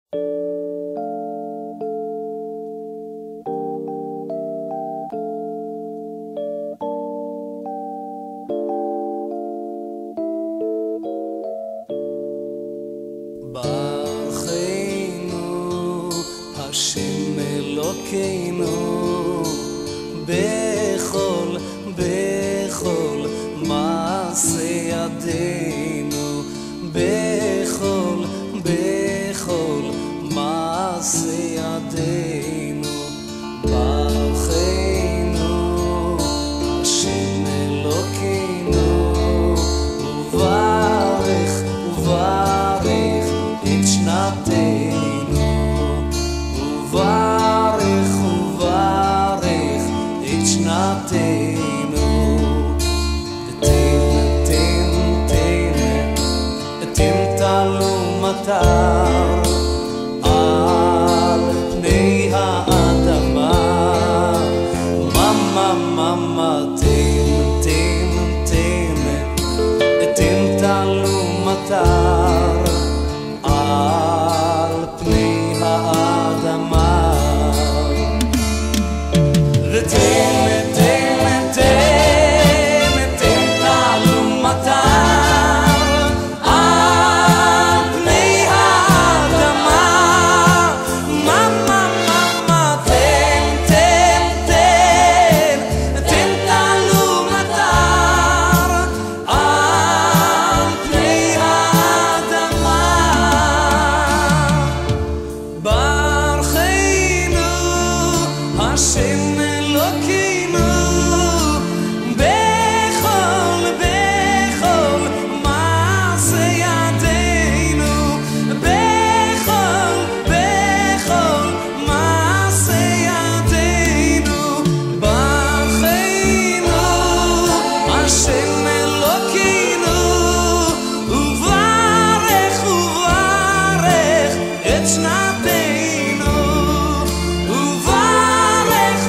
ברכנו השם אלוקינו בכל מעשה ידינו, בכל מעשה ידינו. ברכנו השם אלוקינו וברך את שנתנו, וברך את שנתנו. ותן תלו מטר על פני האדמה, ממה תן תלו מטר על פני האדמה. ותן תלו מטר על פני האדמה, ממה תן תלו מטר על פני האדמה. ברכנו השם אלוקינו בכל מעשה ידינו, בכל מעשה ידינו. ברכנו השם אלוקינו וברך את שנתנו, וברך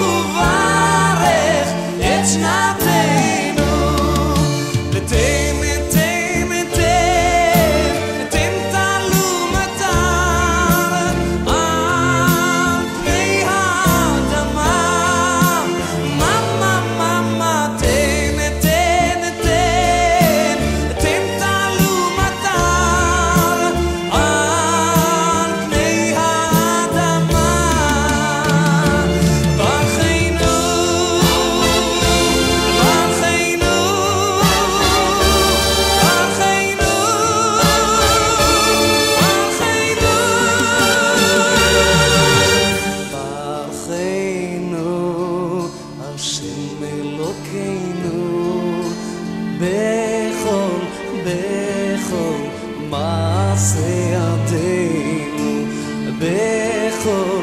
את שנתנו. ותן תלו מטר על פני האדמה, ממה תן תלו מטר על פני האדמה. ברכנו השם אלוקינו בכל מעשה ידינו, בכל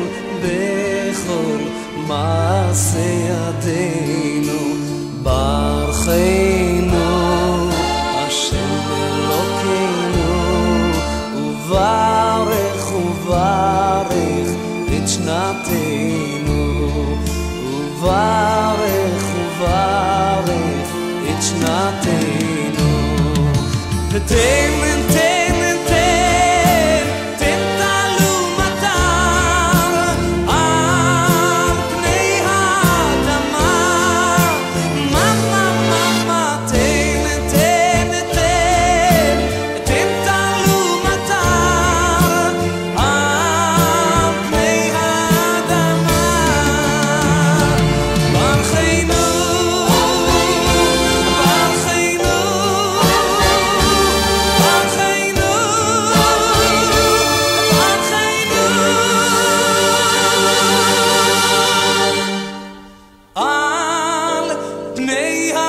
מעשה ידינו. ברכנו השם אלוקינו וברך את שנתנו, וברך את שנתנו. ותן תלו מטר על פני האדמה, ממה תן תלו מטר על פני האדמה. ברכנו על פני